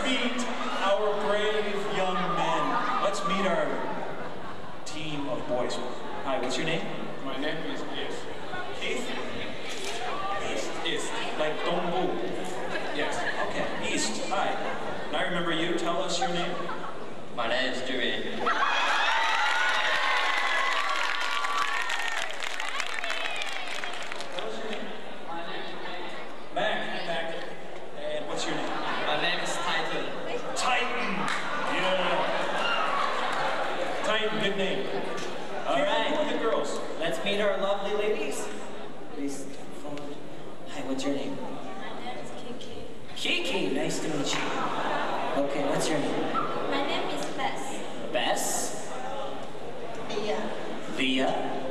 meet our brave young men. Let's meet our team of boys. Hi, what's your name? My name is Keith. Keith? East. Like Dongbu. Yes. Okay, East. Hi. And I remember you. Tell us your name. My name is Dewey. Mac. And what's your name? My name is Titan. Titan. Yeah. Titan, good name. All right. Who are the girls? Let's meet our lovely ladies. Please come forward. Hi, what's your name? My name is Kiki. Kiki, nice to meet you. Okay, what's your name? My name is Bess. Bess? Leah. Leah?